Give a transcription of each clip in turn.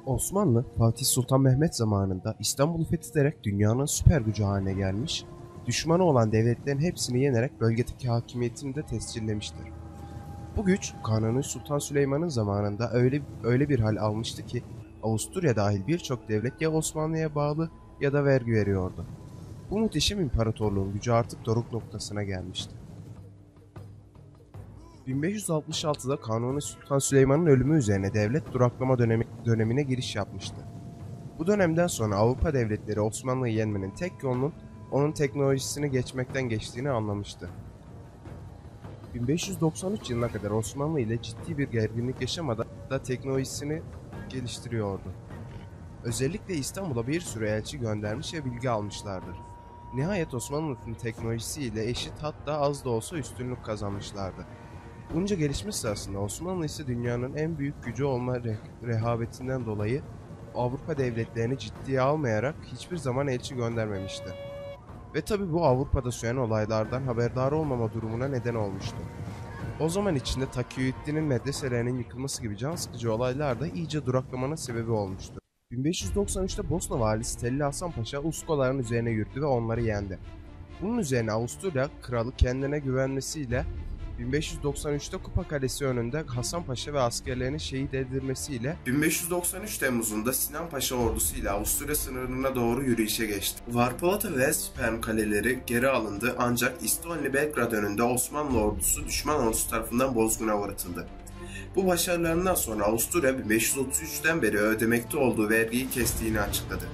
Osmanlı, Fatih Sultan Mehmet zamanında İstanbul'u fethederek dünyanın süper gücü haline gelmiş, düşmanı olan devletlerin hepsini yenerek bölgedeki hakimiyetini de tescillemiştir. Bu güç, Kanuni Sultan Süleyman'ın zamanında öyle bir hal almıştı ki, Avusturya dahil birçok devlet ya Osmanlı'ya bağlı ya da vergi veriyordu. Bu muhteşem imparatorluğun gücü artık doruk noktasına gelmişti. 1566'da Kanuni Sultan Süleyman'ın ölümü üzerine devlet duraklama dönemine giriş yapmıştı. Bu dönemden sonra Avrupa devletleri Osmanlı'yı yenmenin tek yolunun onun teknolojisini geçmekten geçtiğini anlamıştı. 1593 yılına kadar Osmanlı ile ciddi bir gerginlik yaşamadan da teknolojisini geliştiriyordu. Özellikle İstanbul'a bir sürü elçi göndermiş ve bilgi almışlardır. Nihayet Osmanlı'nın teknolojisiyle eşit, hatta az da olsa üstünlük kazanmışlardı. Bunca gelişme sırasında Osmanlı ise dünyanın en büyük gücü olma rehavetinden dolayı Avrupa devletlerini ciddiye almayarak hiçbir zaman elçi göndermemişti. Ve tabi bu Avrupa'da süren olaylardan haberdar olmama durumuna neden olmuştu. O zaman içinde Takiyüddin'in medreselerinin yıkılması gibi can sıkıcı olaylar da iyice duraklamanın sebebi olmuştu. 1593'te Bosna valisi Telli Hasan Paşa Uskoların üzerine yürüdü ve onları yendi. Bunun üzerine Avusturya kralı kendine güvenmesiyle 1593'te Kupa Kalesi önünde Hasan Paşa ve askerlerinin şehit edilmesiyle 1593 Temmuz'unda Sinan Paşa ordusu ile Avusturya sınırına doğru yürüyüşe geçti. Varpolata ve Sperm kaleleri geri alındı, ancak İstoğanlı Belgrad önünde Osmanlı ordusu düşman ordusu tarafından bozguna uğratıldı. Bu başarılarından sonra Avusturya 1533'ten beri ödemekte olduğu vergiyi kestiğini açıkladı.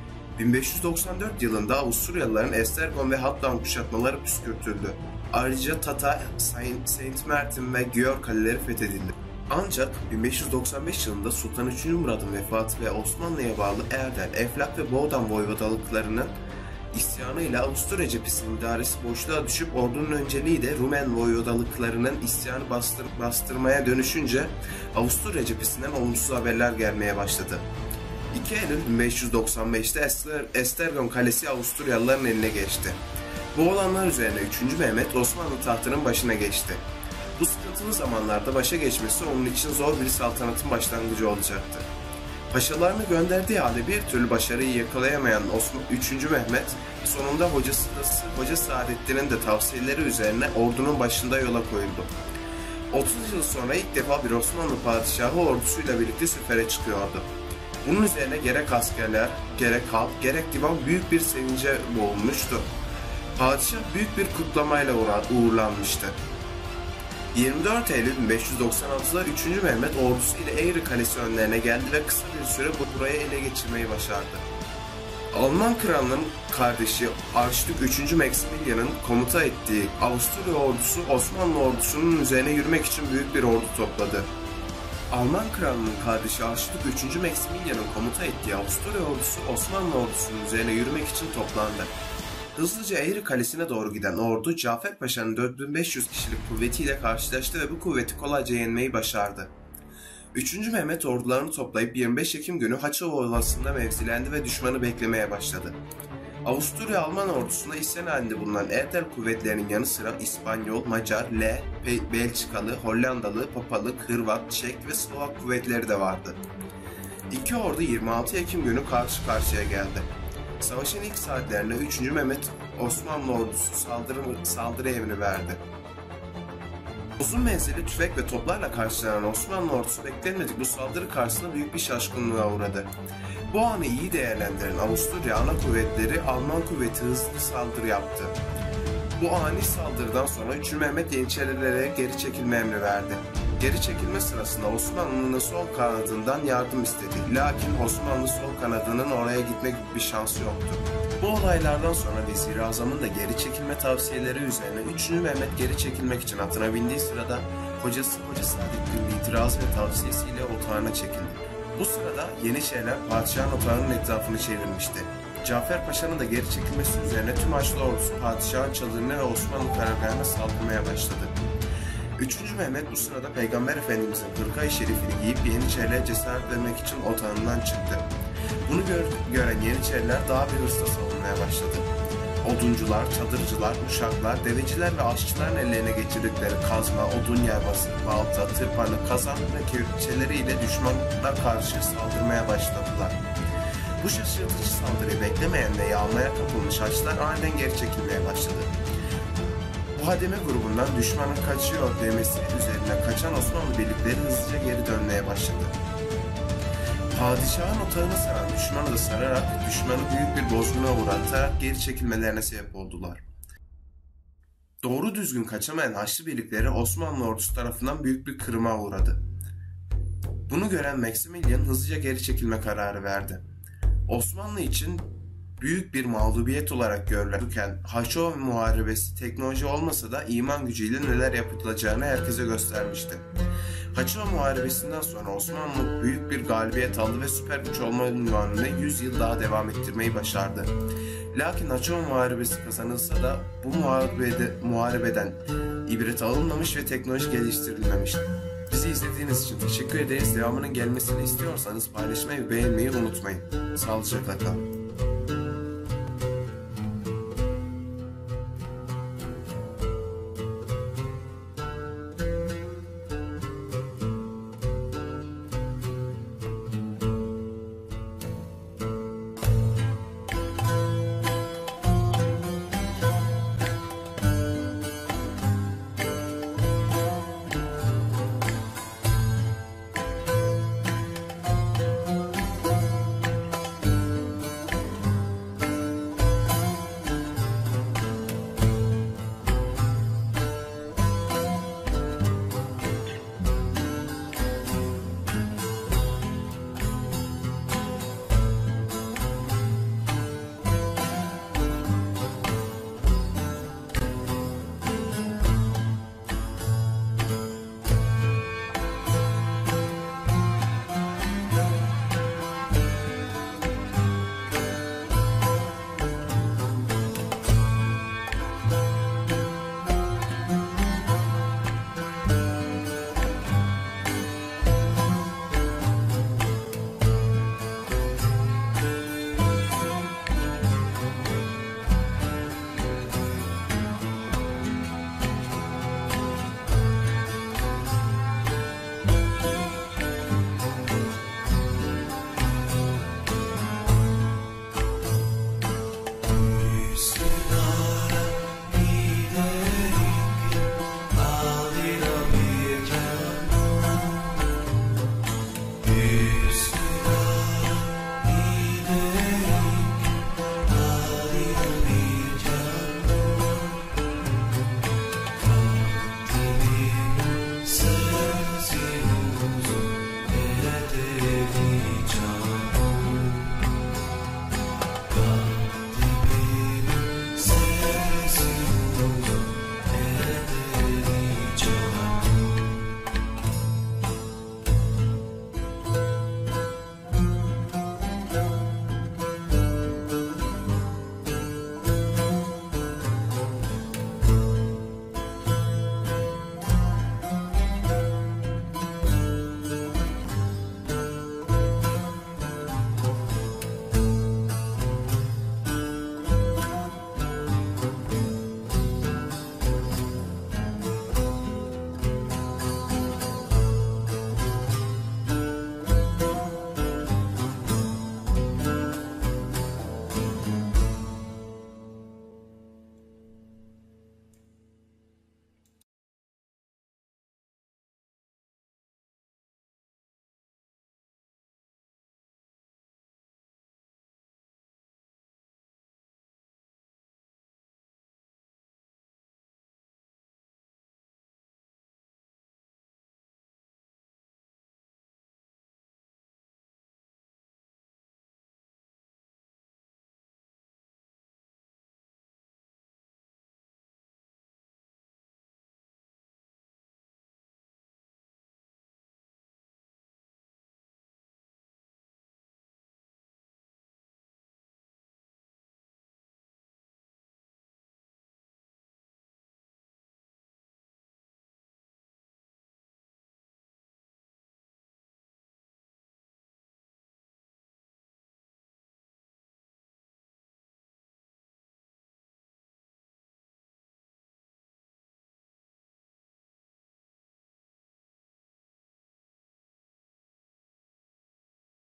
1594 yılında Avusturyalıların Esztergom ve Hatland kuşatmaları püskürtüldü. Ayrıca Tata, Saint Martin ve Győr kaleleri fethedildi. Ancak 1595 yılında Sultan III. Murad'ın vefatı ve Osmanlı'ya bağlı Erdel, Eflak ve Boğdan voyvodalıklarının isyanıyla Avusturya cephesinin idaresi boşluğa düşüp ordunun önceliği de Rumen voyvodalıklarının isyanı bastırmaya dönüşünce Avusturya cephesinden olumsuz haberler gelmeye başladı. 2 Eylül 1595'te Esztergom Kalesi Avusturyalıların eline geçti. Bu olanlar üzerine 3. Mehmet Osmanlı tahtının başına geçti. Bu sıkıntılı zamanlarda başa geçmesi onun için zor bir saltanatın başlangıcı olacaktı. Paşalarını gönderdiği halde bir türlü başarıyı yakalayamayan 3. Mehmet, sonunda Hoca Saadettin'in de tavsiyeleri üzerine ordunun başında yola koyuldu. 30 yıl sonra ilk defa bir Osmanlı padişahı ordusuyla birlikte sefere çıkıyordu. Bunun üzerine gerek askerler, gerek halk, gerek divan büyük bir sevince boğulmuştu. Padişah büyük bir kutlamayla uğurlanmıştı. 24 Eylül 1596'da 3. Mehmet ordusu ile Eğri Kalesi önlerine geldi ve kısa bir süre burayı ele geçirmeyi başardı. Alman kralının kardeşi Arşdük 3. Maximilian'ın komuta ettiği Avusturya ordusu Osmanlı ordusunun üzerine yürümek için büyük bir ordu topladı. Alman kralının kardeşi Arşdük 3. Maximilian'ın komuta ettiği Avusturya ordusu Osmanlı ordusunun üzerine yürümek için toplandı. Hızlıca Eğri Kalesi'ne doğru giden ordu Cafer Paşa'nın 4500 kişilik kuvvetiyle karşılaştı ve bu kuvveti kolayca yenmeyi başardı. 3. Mehmet ordularını toplayıp 25 Ekim günü Haçova Ovası'nda mevzilendi ve düşmanı beklemeye başladı. Avusturya Alman ordusunda isyan halinde bulunan Erdel kuvvetlerinin yanı sıra İspanyol, Macar, Belçikalı, Hollandalı, Papalı, Hırvat, Çek ve Slovak kuvvetleri de vardı. İki ordu 26 Ekim günü karşı karşıya geldi. Savaşın ilk saatlerinde 3. Mehmet Osmanlı ordusu saldırı emri verdi. Uzun menzilli tüfek ve toplarla karşılanan Osmanlı ordusu beklenmedik bu saldırı karşısında büyük bir şaşkınlığa uğradı. Bu anı iyi değerlendiren Avusturya ana kuvvetleri Alman kuvveti hızlı saldırı yaptı. Bu ani saldırıdan sonra 3. Mehmet Yeniçerilere geri çekilme emri verdi. Geri çekilme sırasında Osmanlı'nın sol kanadından yardım istedi. Lakin Osmanlı sol kanadının oraya gitme gibi bir şansı yoktu. Bu olaylardan sonra Vezir-i Azam'ın da geri çekilme tavsiyeleri üzerine 3. Mehmet geri çekilmek için atına bindiği sırada Hoca Saadettin'in itiraz ve tavsiyesiyle otağına çekildi. Bu sırada Yeniçeriler padişahın otağının etrafını çevirmişti. Cafer Paşa'nın da geri çekilmesi üzerine tüm Haçlı ordusu padişahın çadırına ve Osmanlı karargahına saldırmaya başladı. 3. Mehmet bu sırada Peygamber Efendimizin hırka-i şerifini giyip Yeniçerilere cesaret vermek için otağından çıktı. Bunu gören Yeniçeriler daha bir hırsla savunmaya başladı. Oduncular, çadırcılar, uşaklar, deveciler ve aşçıların ellerine geçirdikleri kazma, odun yayması, balta, tırpanı, kazan ve kepçeleriyle düşmana karşı saldırmaya başladılar. Bu şaşırtıcı saldırıyı beklemeyen ve yağmaya kapılmış Haçlılar aniden geri çekilmeye başladı. Bu hademe grubundan düşmanın kaçıyor demesi üzerine kaçan Osmanlı birlikleri hızlıca geri dönmeye başladı. Padişahın otağını saran düşmanı da sararak düşmanı büyük bir bozguna uğratarak geri çekilmelerine sebep oldular. Doğru düzgün kaçamayan Haçlı birlikleri Osmanlı ordusu tarafından büyük bir kırıma uğradı. Bunu gören Maximilian hızlıca geri çekilme kararı verdi. Osmanlı için büyük bir mağlubiyet olarak görülürken Haçlı Muharebesi teknoloji olmasa da iman gücüyle neler yapılacağını herkese göstermişti. Haçlı Muharebesi'nden sonra Osmanlı büyük bir galibiyet aldı ve süper güç olma unvanını 100 yıl daha devam ettirmeyi başardı. Lakin Haçlı Muharebesi kazanılsa da bu muharebeden ibret alınmamış ve teknoloji geliştirilmemişti. Bizi izlediğiniz için teşekkür ederiz. Devamının gelmesini istiyorsanız paylaşmayı ve beğenmeyi unutmayın. Sağlıcakla kalın.